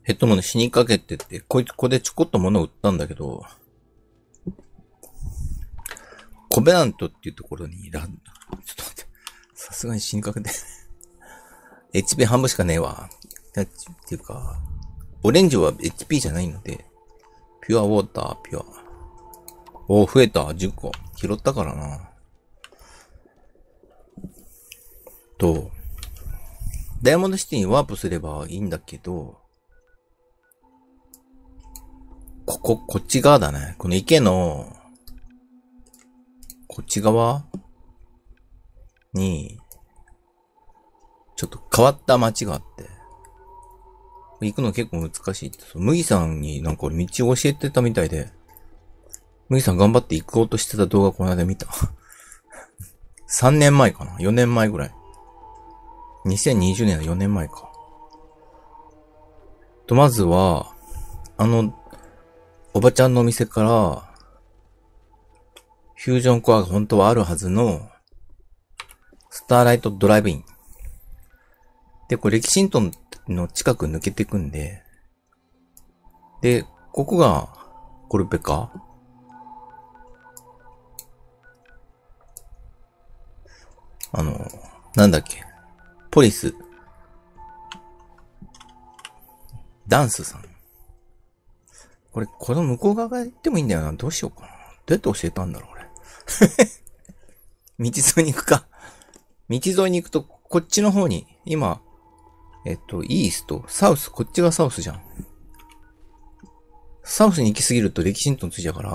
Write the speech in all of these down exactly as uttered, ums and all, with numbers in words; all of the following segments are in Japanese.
ヘッドモン死にかけてて、こいつここでちょこっと物を売ったんだけど、コベナントっていうところにいらん、ちょっと待って、さすがに死にかけて。エイチピー 半分しかねえわ。っていうか、オレンジは エイチピー じゃないので、ピュアウォーター、ピュア。おー、増えた。じゅっこ。拾ったからな。と、ダイヤモンドシティにワープすればいいんだけど、ここ、こっち側だね。この池の、こっち側に、ちょっと変わった街があって、行くの結構難しいって。麦さんになんか俺道を教えてたみたいで、麦さん頑張って行こうとしてた動画この間見た。さんねんまえかな ?よ 年前ぐらい。にせんにじゅうねんのよねんまえか。と、まずは、あの、おばちゃんのお店から、フュージョンコアが本当はあるはずの、スターライトドライブイン。で、これ、レキシントンの近く抜けていくんで、で、ここが、コルペカあの、なんだっけ。ポリス。ダンスさん。これ、この向こう側が行ってもいいんだよな。どうしようかな。どうやって教えたんだろう、俺。道沿いに行くか。道沿いに行くと、こっちの方に、今、えっと、イースト、サウス、こっちがサウスじゃん。サウスに行き過ぎるとレキシントンついちゃうから、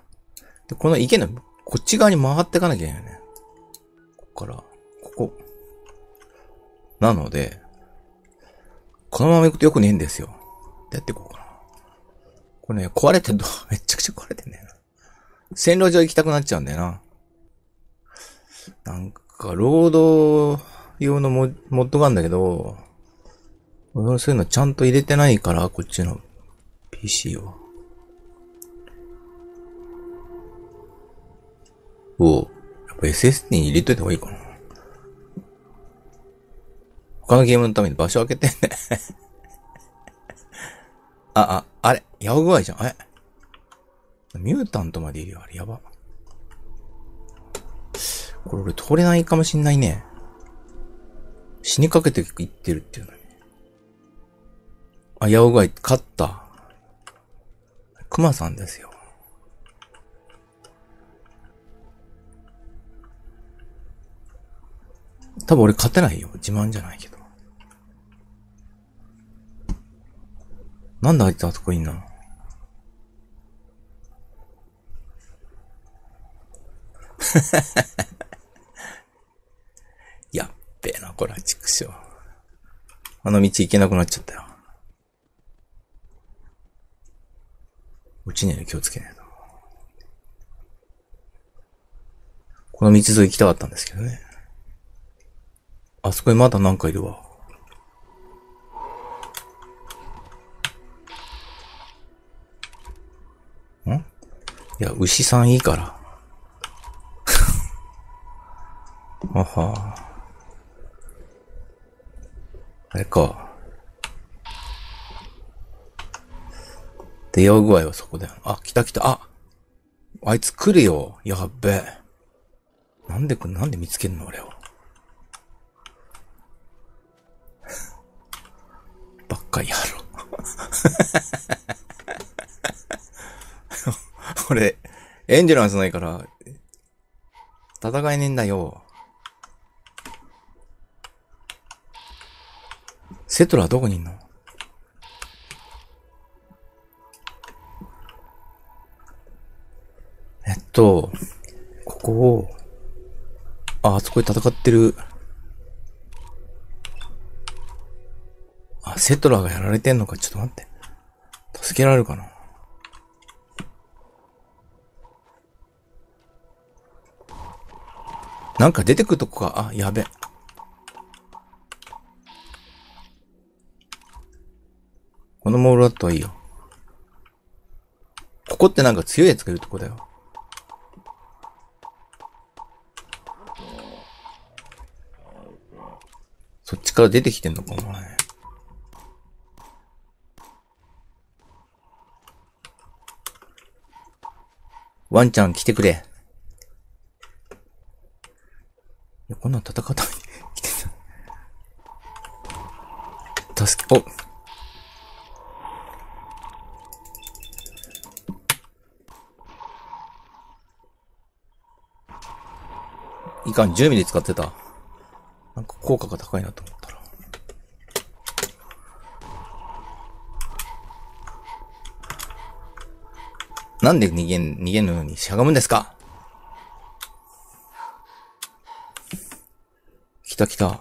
で、この池の、こっち側に曲がっていかなきゃいけないよね。こっから、ここ。なので、このまま行くとよくねえんですよ。どうやってこうかな。これね、壊れてんの、めっちゃくちゃ壊れてんだよな。線路上行きたくなっちゃうんだよな。なんか、ロード用のモモッドがあるんだけど、そういうのちゃんと入れてないから、こっちの ピーシー を。おう。やっぱ エスエスディー に入れといた方がいいかな。他のゲームのために場所開けてね。あ、あ、あれ、ヤオ具合じゃん。えミュータントまでいるよ、あれ、やば。これ俺通れないかもしんないね。死にかけていってるっていうのに。あ、ヤオ具合、勝った。クマさんですよ。多分俺勝てないよ。自慢じゃないけど。なんであいつあそこいんのやっべえな、これは畜生。あの道行けなくなっちゃったよ。うちには気をつけないと。この道沿い行きたかったんですけどね。あそこにまだなんかいるわ。ん？いや、牛さんいいから。あはあれか。出会う具合はそこだよ。あ、来た来た。あ、あいつ来るよ。やっべえ。なんで、なんで見つけんの俺を。ばっかりやろ。俺、エンジェランスないから、戦えねえんだよ。セトラはどこにいんの？えっと、ここを、あ、あそこで戦ってる。あ、セトラがやられてんのか、ちょっと待って。助けられるかな？なんか出てくるとこか。あ、やべ。このモールアットはいいよ。ここってなんか強いやつがいるとこだよ。そっちから出てきてんのか、お前。 ワンちゃん来てくれ。いや、こんなん戦ったのに来てた。助け、おいかん、じゅうミリ使ってた。なんか効果が高いなと思ったら。なんで逃げん、逃げんのにしゃがむんですか？来た来た。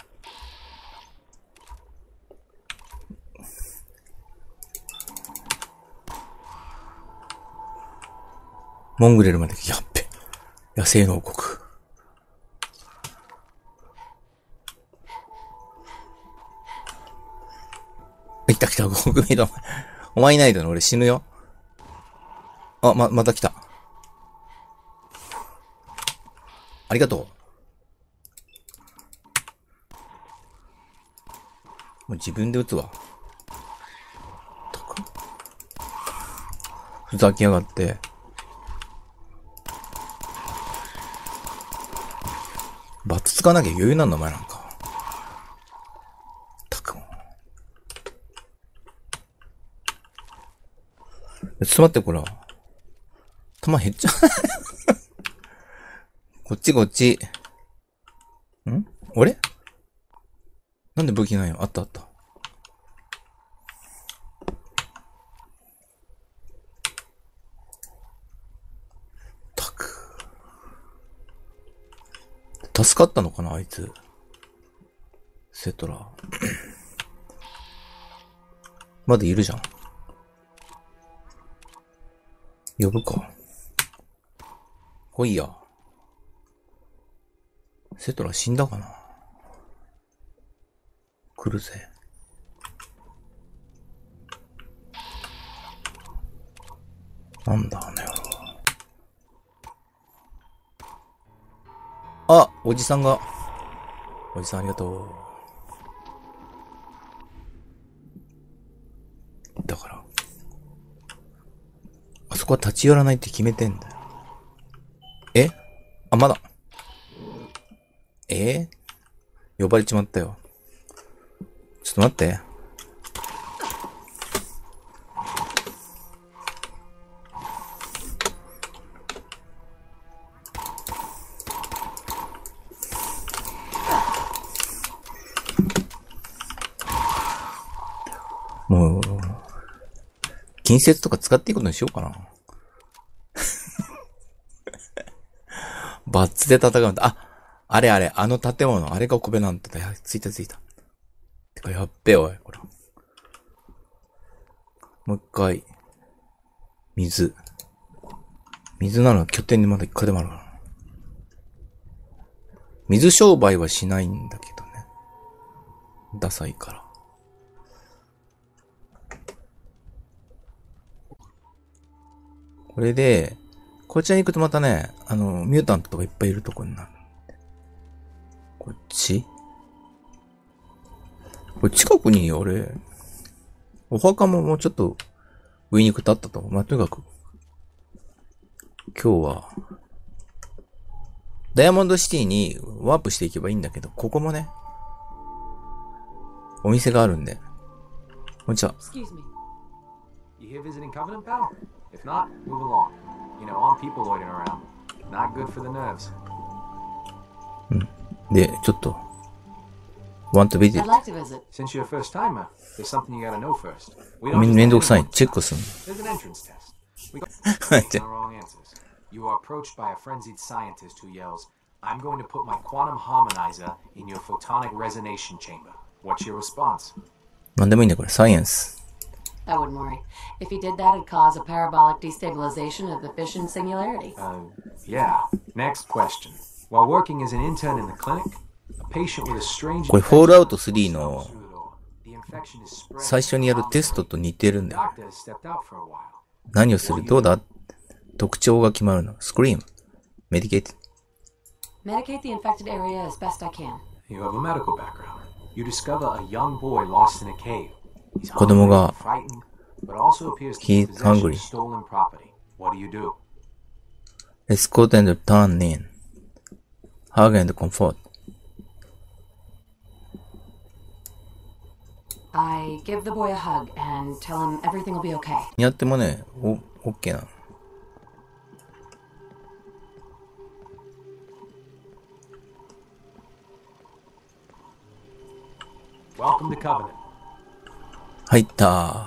モングレルまで、やっべ。野生の王国。来た来た、ゴーグメイド。お前いないだろ、俺死ぬよ。あ、ま、また来た。ありがとう。もう自分で撃つわ。ふざけやがって。バツつかなきゃ余裕なんだお前なんか。たくも。ちょっと待って、これ。弾減っちゃう。こっちこっち。ん？俺？なんで武器ないの？あったあった。たく。助かったのかなあいつ。セトラ。まだいるじゃん。呼ぶか。来いや。セトラ死んだかな？来るぜ。なんだあの野郎。あ、おじさんが。おじさんありがとう。だから。あそこは立ち寄らないって決めてんだよ。え？あ、まだ。えー、呼ばれちまったよ。ちょっと待って。もう、近接とか使っていくことにしようかな。バッツで戦うんだ。あ、あれあれ、あの建物、あれがコベナントだ。ついたついた。てか、やっべおい、これ。もう一回。水。水なら拠点にまだ一回でもあるからな。水商売はしないんだけどね。ダサいから。これで、こちらに行くとまたね、あの、ミュータントとかいっぱいいるとこになる。こっち？これ近くに俺、お墓ももうちょっと上に行くとあったと思う。まあ、とにかく、今日は、ダイヤモンドシティにワープしていけばいいんだけど、ここもね、お店があるんで。こんにちは。 You here visiting Covenant, pal? If not, move along. You know, armed people loitering around. Not good for the nerves. うん。で、ちょっと、want to visit. I'd like to visit. Since you're a first timer, there's something you gotta know first. We don't め、めんどくさい。チェックすんの。 There's an entrance test. We got the wrong answers. You are approached by a frenzied scientist who yells, I'm going to put my quantum harmonizer in your photonic resonation chamber. What's your response? なんでもいいんだよ、これ。サイエンス。 I wouldn't worry. If he did that, it'd cause a parabolic destabilization of the fission singularity. Uh, yeah. Next question. While working as an intern in the clinic, a patient with a strange これ、フォールアウトスリーの最初にやるテストと似てるんだよ。何をする？どうだ？特徴が決まるの。スクリーム。メディケート。 Medicate the infected area as best I can. You have a medical background. You discover a young boy lost in a cave. 子供が He's hungry. What do you do? escort and turn in. Hug and comfort. I give the boy a hug and tell him everything will be okay. やってもね、お、オッケーなの。 Welcome to Covenant. 入ったー。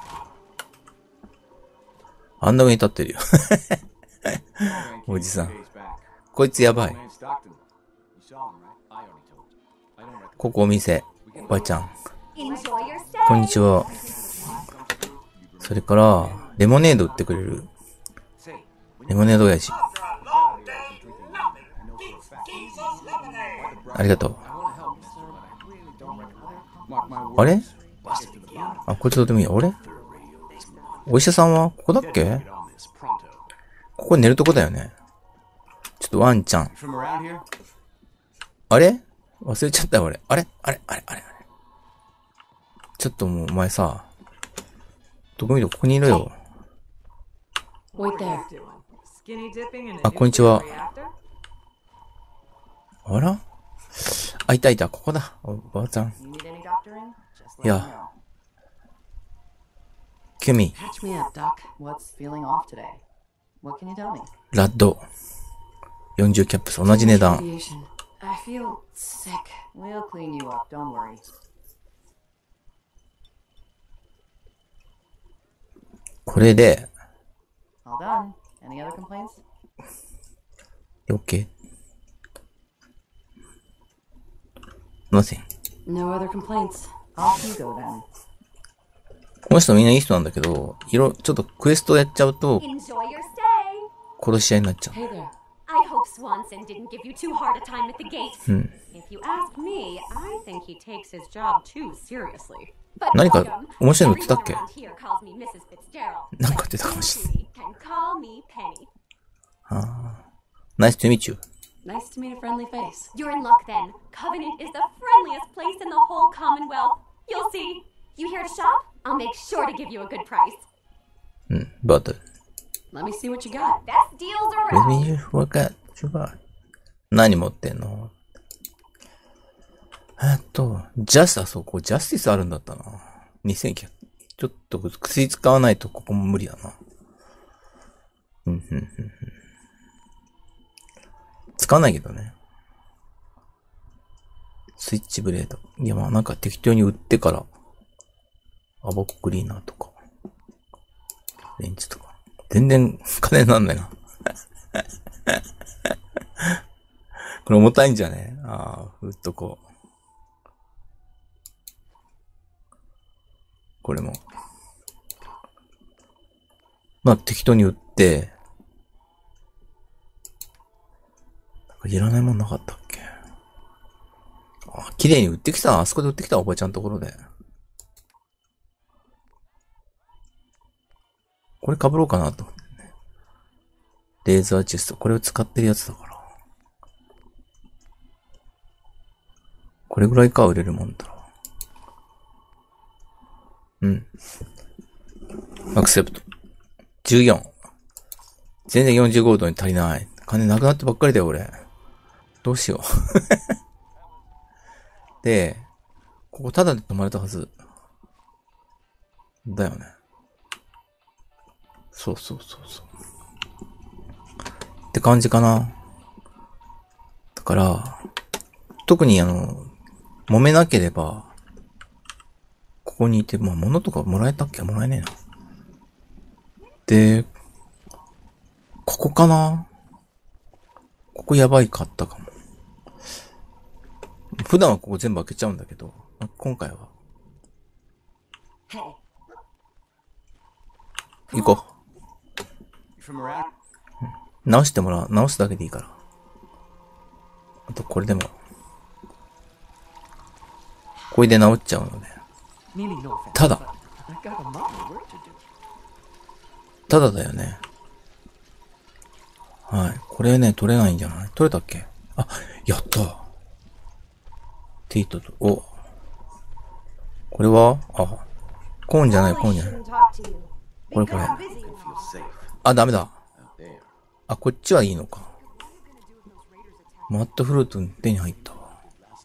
あんな上に立ってるよ。おじさん。こいつやばい。ここお店。おばちゃん。こんにちは。それから、レモネード売ってくれる。レモネード親父。ありがとう。あれあ、こいつどうでもいい。俺お医者さんはここだっけ？ここ寝るとこだよね。ちょっとワンちゃん。あれ忘れちゃったよ俺。あれあれあれあれあれ。ちょっともうお前さ、どこ見ろ、ここにいろよ。 Wait there. あ、こんにちは。あらあ、いたいた、ここだ。おばあちゃん。いや。キュミ。 Catch me up, Doc. What's feeling off today? What can you tell me? ラッド。よんじゅうキャップス、同じ値段。 I feel sick. We'll clean you up, don't worry. これで、 All done. Any other complaints? OK? Nothing. No other complaints. Off you go then. この人みんないい人なんだけど、いろ、ちょっとクエストやっちゃうと、 Enjoy your stay. 殺し合いになっちゃう。 Hey there. I hope Swanson didn't give you too hard a time at the gate. Hmm. If you ask me, I think he takes his job too seriously. But 何か welcome. 面白いの言ってたっけ？ Everyone around here calls me Missus Fitzgerald. なんか言ってたかもしれない。 You can call me Penny. あー。Nice to meet you. Nice to meet a friendly face. You're in luck then. Covenant is the friendliest place in the whole Commonwealth. You'll see. You here to shop? I'll make sure to give you a good price. うん、but Let me see what you got. Best deals let around. me work at sugar. 何持ってんの？えっと、ジャス、あ、そう、こう、ジャスティスあるんだったな。にせんきゅうひゃく。ちょっと薬使わないとここも無理だな。うん、うん、うん。使わないけどね。スイッチブレード。いや、まあなんか適当に売ってから、アボッククリーナーとか、レンチとか。全然金になんないな。これ重たいんじゃね？ああ、売っとこう。これも。まあ適当に売って、なんかいらないもんなかったっけ？あ、綺麗に売ってきた。あそこで売ってきたおばちゃんのところで。これ被ろうかなと思ってね。レーザーチェスト。これを使ってるやつだから。これぐらいか売れるもんだろう。うん。アクセプト。じゅうよん。全然よんじゅうゴールドに足りない。金なくなってばっかりだよ、俺。どうしよう。で、ここタダで泊まれたはず。だよね。そうそうそうそう。って感じかな。だから、特にあの、揉めなければ、ここにいて、まあ物とかもらえたっけ？もらえねえな。で、ここかな？ここやばいかったかも。普段はここ全部開けちゃうんだけど、今回は。行こう。直してもらう。直すだけでいいから。あと、これでも。これで直っちゃうので。ただ。ただだよね。はい。これね、取れないんじゃない？取れたっけ？あ、やったティートと、お。これはあ、コーンじゃない、コーンじゃない。これこれ。あ、ダメだ。 あ、こっちはいいのか。マットフルート手に入ったわ。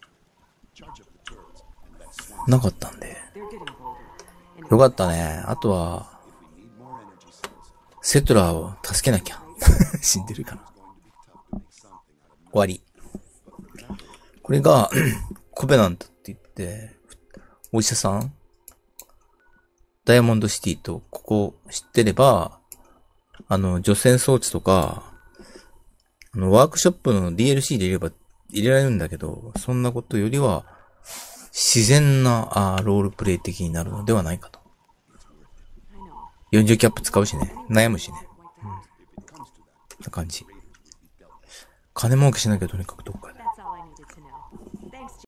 なかったんで。よかったね。あとは、セトラを助けなきゃ。死んでるかな。終わり。これが、コベナントって言って、お医者さんダイヤモンドシティと、ここ知ってれば、あの、除染装置とか、あの、ワークショップの ディーエルシー で入れれば、入れられるんだけど、そんなことよりは、自然なあーロールプレイ的になるのではないかと。よんじゅうキャップ使うしね。悩むしね。うん。な感じ。金儲けしなきゃとにかくどっかで。